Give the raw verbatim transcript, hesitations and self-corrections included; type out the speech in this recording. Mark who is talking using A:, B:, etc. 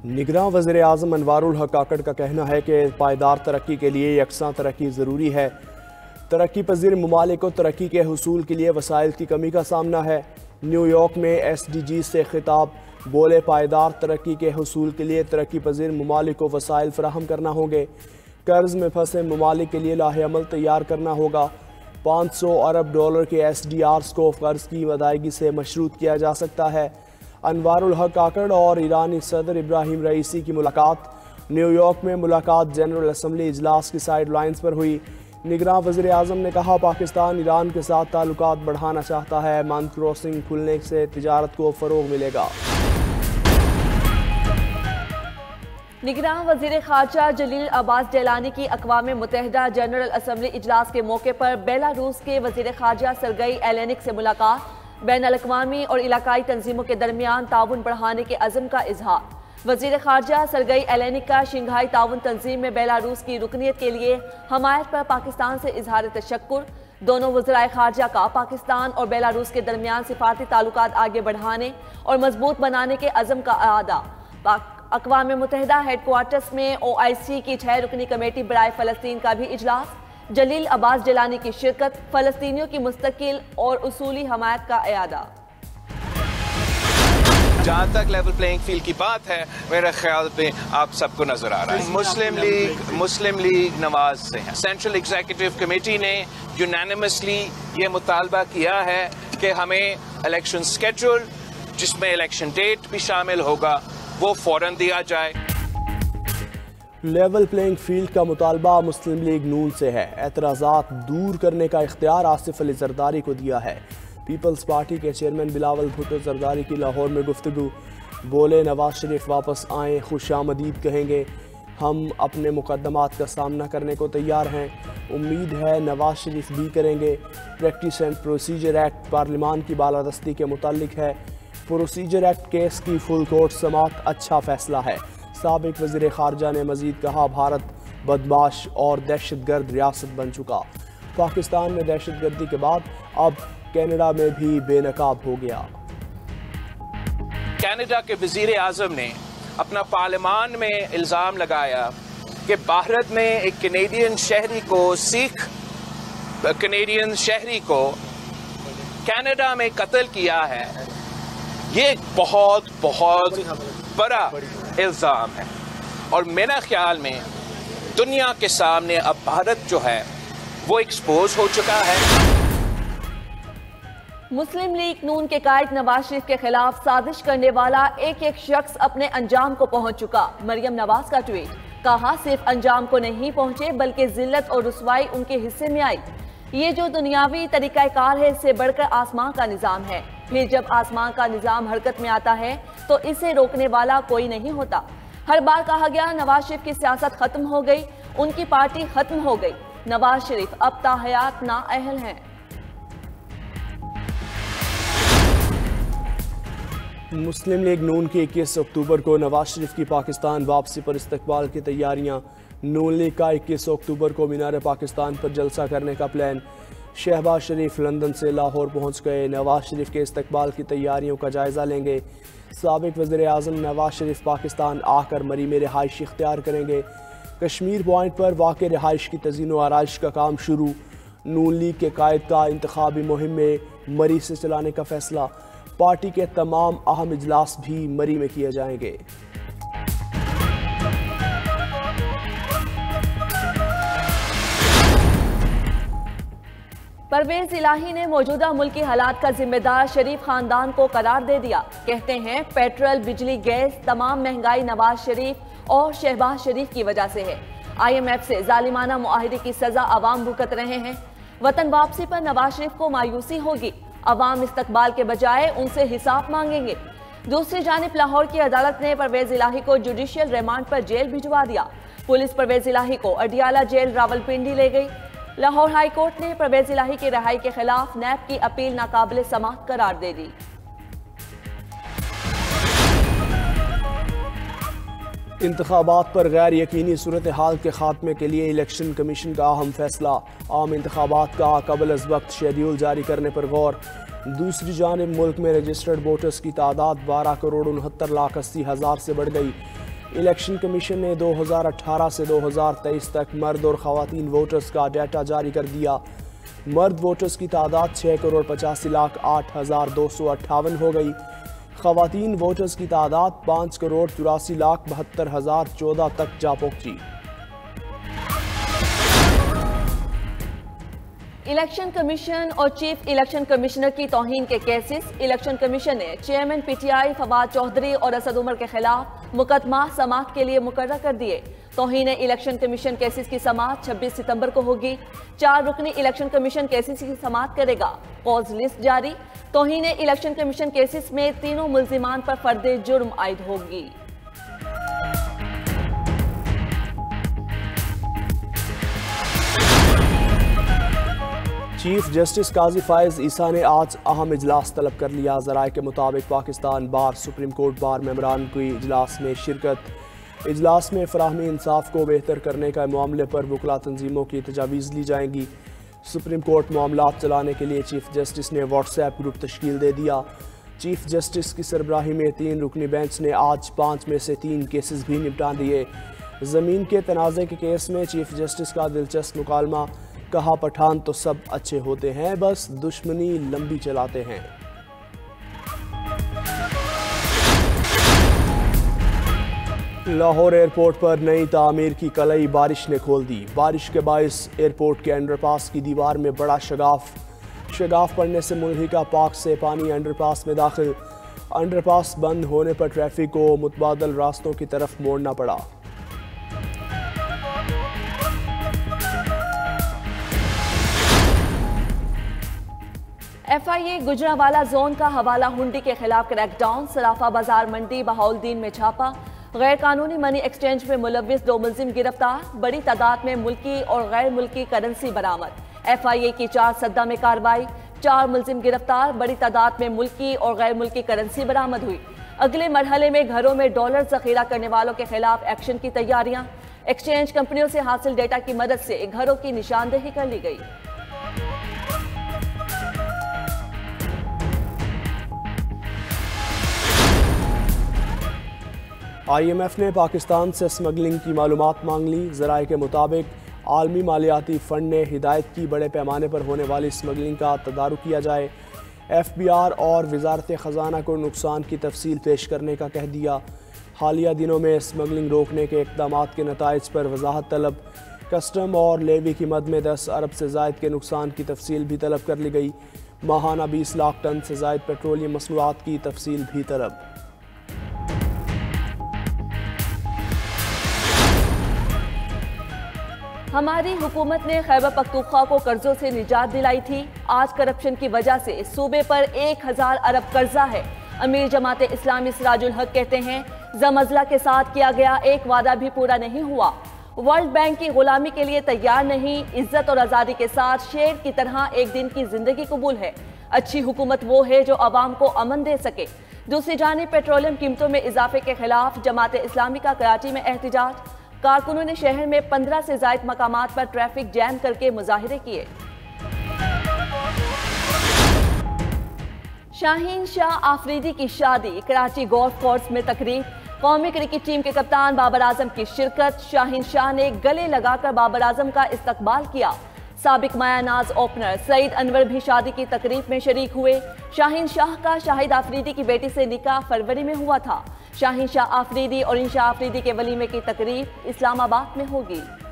A: निगरान वज़ीर आज़म अनवारुल हक काकड़ का कहना है कि पायदार तरक्की के लिए यकसां तरक्की ज़रूरी है। तरक्की पजीर ममालिक को तरक्की के हुसूल के लिए वसाइल की कमी का सामना है। न्यूयॉर्क में एस डी जी से खिताब, बोले पायदार तरक्की के हुसूल के लिए तरक्की पजीर ममालिक को वसाइल फराहम करना होंगे। कर्ज में फंसे ममालिक के लिए लाहे अमल तैयार करना होगा। पाँच सौ अरब डॉलर के एस डी आर्स को कर्ज की अदायगी से मशरूत किया जा सकता है। अनवारुल हक काकड़ और ईरानी सदर इब्राहिम रईसी की मुलाकात। न्यूयॉर्क में मुलाकात जनरल असम्बली इजलास की साइड लाइन्स पर हुई। निगरान वज़ीर आज़म ने कहा, पाकिस्तान ईरान के साथ ताल्लुकात बढ़ाना चाहता है। मंद क्रॉसिंग खुलने से तिजारत को फ़रोग मिलेगा।
B: निगरान वज़ीर ख़ारजा जलील अब्बास जैलानी की अक़वाम मुत्तहिदा जनरल असम्बली इजलास के मौके पर बेलारूस के वज़ीर ख़ारजा सरगई एलेनिक से मुलाकात। बैन अल-अक़वामी और इलाकाई तंजीमों के दरमियान ताउन बढ़ाने के अज़म का इजहार। वज़ीर ख़ारजा सरगई एलेनिक का शंघाई ताउन तंजीम में बेलारूस की रुकनीत के लिए हमायत पर पाकिस्तान से इजहार तशक्कुर। दोनों वज़राए ख़ारजा का पाकिस्तान और बेलारूस के दरमियान सिफारती ताल्लुकात आगे बढ़ाने और मजबूत बनाने के अज़म का आदा। अक़वाम मुत्तहिदा हेडक्वार्टर्स में ओ आई सी की छह रुकनी कमेटी बराए फ़लस्तीन का भी इजलास। जलील अब्बास जलानी की शिरकत। फ़लस्तीनियों की मुस्तकिल और उसूली हमायत का इयादा।
C: जहाँ तक लेवल प्लेइंग फील्ड की बात है, मेरे ख्याल पे आप सबको नजर आ रहा है मुस्लिम लीग मुस्लिम लीग नवाज से है। सेंट्रल एग्जीक्यूटिव कमेटी ने यूनानिमसली ये मुतालबा किया है कि हमें इलेक्शन स्केड्यूल, जिसमें इलेक्शन डेट भी शामिल होगा, वो फौरन दिया जाए।
A: लेवल प्लेइंग फील्ड का मुतालबा मुस्लिम लीग नून से है। एतराज़ात दूर करने का इख्तियार आसिफ अली जरदारी को दिया है। पीपल्स पार्टी के चेयरमैन बिलावल भुट्टो जरदारी की लाहौर में गुफ्तगू। बोले, नवाज शरीफ वापस आएँ, खुशामदीद कहेंगे। हम अपने मुकदमात का सामना करने को तैयार हैं। उम्मीद है नवाज शरीफ भी करेंगे। प्रैक्टिस एंड प्रोसीजर एक्ट पार्लिमान की बालादस्ती के मुताल्लिक है। प्रोसीजर एक्ट केस की फुल कोर्ट समाअत अच्छा फैसला है। साबिक वज़ीर ख़ारजा ने मज़ीद कहा, भारत बदमाश और दहशतगर्द रियासत बन चुका। पाकिस्तान में दहशतगर्दी के बाद अब कनाडा में भी बेनकाब हो गया।
C: कनाडा के वज़ीर आज़म ने अपना पार्लिमान में इल्ज़ाम लगाया कि भारत में एक कनेडियन शहरी को सिख कनेडियन शहरी को कनाडा में कत्ल किया है। ये बहुत बहुत बड़ा इल्ज़ाम है और मेरा ख्याल में दुनिया के सामने अब भारत जो है वो एक्सपोज हो चुका है।
B: मुस्लिम लीग नून के कायद नवाज शरीफ के खिलाफ साजिश करने वाला एक एक शख्स अपने अंजाम को पहुंच चुका। मरियम नवाज का ट्वीट, कहा सिर्फ अंजाम को नहीं पहुंचे बल्कि जिल्लत और रुसवाई उनके हिस्से में आई। ये जो दुनियावी तरीक़ाकार है, इससे बढ़कर आसमां का निज़ाम है। फिर जब आसमां का निज़ाम हरकत में आता है तो इसे रोकने वाला कोई नहीं होता। हर बार कहा गया नवाज शरीफ की सियासत खत्म हो गई, उनकी पार्टी खत्म हो गई। नवाज शरीफ अब ताहयात नाअहल हैं।
A: मुस्लिम लीग नून की इक्कीस अक्टूबर को नवाज शरीफ की पाकिस्तान वापसी पर इस्तकबाल की तैयारियां। नून लीग का इक्कीस अक्टूबर को मीनार पाकिस्तान पर जलसा करने का प्लान। शहबाज शरीफ लंदन से लाहौर पहुंच गए। नवाज शरीफ के इस्तकबाल की तैयारियों का जायज़ा लेंगे। साबिक वज़ीर आज़म नवाज शरीफ पाकिस्तान आकर मरी में रिहाइश इख्तियार करेंगे। कश्मीर पॉइंट पर वाक़ रिहाइश की तज़ीन व आराइश का काम शुरू। नून लीग के कायद का इंतखाबी मुहिम में मरी से चलाने का फैसला। पार्टी के तमाम अहम इजलास भी मरी में किए जाएंगे।
B: परवेज इलाही ने मौजूदा मुल्की हालात का जिम्मेदार शरीफ खानदान को करार दे दिया। कहते हैं पेट्रोल, बिजली, गैस, तमाम महंगाई नवाज शरीफ और शहबाज शरीफ की वजह से है। आई एम एफ से जालिमाना मुआहिदे की सजा अवाम भुगत रहे हैं। वतन वापसी पर नवाज शरीफ को मायूसी होगी। अवाम इस्तकबाल के बजाय उनसे हिसाब मांगेंगे। दूसरी जानिब लाहौर की अदालत ने परवेज इलाही को जुडिशियल रिमांड पर जेल भिजवा दिया। पुलिस परवेज इलाही को अडियाला जेल रावलपिंडी ले गई। लाहौर हाई कोर्ट ने परवेज इलाही की रिहाई के खिलाफ नैब की अपील नाकाबिल समाअत करार दे दी।
A: इंतखाबात पर गैर यकीनी सूरत हाल के खात्मे के लिए इलेक्शन कमीशन का अहम फैसला। आम इंतखाबात का कबल अज़ वक्त शेड्यूल जारी करने पर गौर। दूसरी जानिब मुल्क में रजिस्टर्ड वोटर्स की तादाद बारह करोड़ उनहत्तर लाख अस्सी हज़ार से बढ़ गई। इलेक्शन कमीशन ने दो हज़ार अठारह से दो हज़ार तेईस तक मर्द और ख़वातीन वोटर्स का डाटा जारी कर दिया। मर्द वोटर्स की तादाद छः करोड़ पचासी लाख आठ हज़ार दो सौ अट्ठावन हो गई। ख़वातीन वोटर्स की तादाद पाँच करोड़ चौरासी लाख बहत्तर हज़ार चौदह तक जा पहुंची।
B: इलेक्शन कमीशन और चीफ इलेक्शन कमिश्नर की तौहीन के केसेस। इलेक्शन कमीशन ने चेयरमैन पीटीआई फवाद चौधरी और असद उमर के खिलाफ मुकदमा समाअत के लिए मुकर्रर कर दिए। तौहीन इलेक्शन कमीशन केसेस की समाअत छब्बीस सितंबर को होगी। चार रुकनी इलेक्शन कमीशन केसेस की समाअत करेगा। कॉज लिस्ट जारी। तौहीन इलेक्शन कमीशन केसेस में तीनों मुल्जिमान पर फर्द जुर्म आयद होगी।
A: चीफ जस्टिस काजी फायज ईसा ने आज अहम इजलास तलब कर लिया। ज़राए के मुताबिक Pakistan bar supreme court bar मेंबरान की इजलास में शिरकत। इजलास में फराहमी इंसाफ को बेहतर करने का मामले पर वकला तंजीमों की तजावीज़ ली जाएंगी। सुप्रीम कोर्ट मामलात चलाने के लिए चीफ जस्टिस ने व्हाट्सएप ग्रुप तश्कील दे दिया। चीफ जस्टिस की सरबराही में तीन रुकनी बेंच ने आज पाँच में से तीन केसेस भी निपटा दिए। ज़मीन के तनाज़े के केस में चीफ जस्टिस का दिलचस्प मुकालमा। कहा, पठान तो सब अच्छे होते हैं, बस दुश्मनी लंबी चलाते हैं। लाहौर एयरपोर्ट पर नई तामीर की कलई बारिश ने खोल दी। बारिश के बायस एयरपोर्ट के अंडरपास की दीवार में बड़ा शगाफ शगाफ पड़ने से मुल्हिका पार्क से पानी अंडरपास में दाखिल। अंडरपास बंद होने पर ट्रैफिक को मुतबादल रास्तों की तरफ मोड़ना पड़ा।
B: F I A Gujranwala zone का हवाला हुंडी के खिलाफ क्रैकडाउन। सराफा बाजार मंडी बहाउद्दीन में छापा। गैर कानूनी मनी एक्सचेंज में मुलविस दो मुलजिम गिरफ्तार। बड़ी तादाद में मुल्की और गैर मुल्की करेंसी बरामद। एफ आई ए की चार सद्दा में कार्रवाई। चार मुलजिम गिरफ्तार। बड़ी तादाद में मुल्की और गैर मुल्की करेंसी बरामद हुई। अगले मरहले में घरों में डॉलर जखीरा करने वालों के खिलाफ एक्शन की तैयारियां। एक्सचेंज कंपनियों से हासिल डेटा की मदद से घरों की निशानदेही कर ली गई।
A: आई एम एफ ने पाकिस्तान से स्मगलिंग की मालूमात मांग ली। ज़राए के मुताबिक आलमी मालियाती फ़ंड ने हिदायत की बड़े पैमाने पर होने वाली स्मगलिंग का तदारुक किया जाए। एफ बी आर और वजारत ख़जाना को नुकसान की तफसील पेश करने का कह दिया। हालिया दिनों में स्मगलिंग रोकने के इक़दाम के नताइज पर वजाहत तलब। कस्टम और लेवी की मद में दस अरब से ज़ायद के नुकसान की तफसील भी तलब कर ली गई। माहाना बीस लाख टन से ज़ायद पेट्रोलियम मसनूआत की तफसील भी तलब।
B: हमारी हुकूमत ने खैबर पख्तूनख्वा को कर्जों से निजात दिलाई थी। आज करप्शन की वजह से सूबे पर एक हजार अरब कर्जा है। अमीर जमात इस्लामी सिराजुल हक कहते हैं, जमजला के साथ किया गया एक वादा भी पूरा नहीं हुआ। वर्ल्ड बैंक की गुलामी के लिए तैयार नहीं। इज्जत और आज़ादी के साथ शेर की तरह एक दिन की जिंदगी कबूल है। अच्छी हुकूमत वो है जो आवाम को अमन दे सके। दूसरी जानिब पेट्रोलियम कीमतों में इजाफे के खिलाफ जमात इस्लामी का कराची में एहतजाज। कारकुनों ने शहर में पंद्रह से ज्यादा मकामात पर ट्रैफिक जैम करके मुजाहिरे किए। शाहीन शाह आफरीदी की शादी। कराची गोल्फ कोर्स में तकरीब। कौमी क्रिकेट टीम के कप्तान बाबर आजम की शिरकत। शाहीन शाह ने गले लगाकर बाबर आजम का इस्तकबाल किया। साबिक मायानाज ओपनर सईद अनवर भी शादी की तकरीब में शरीक हुए। शाहीन शाह का शाहिद आफरीदी की बेटी से निकाह फरवरी में हुआ था। शाहीन शाह आफरीदी और इंशा आफरीदी के वलीमे की तकरीब इस्लामाबाद में होगी।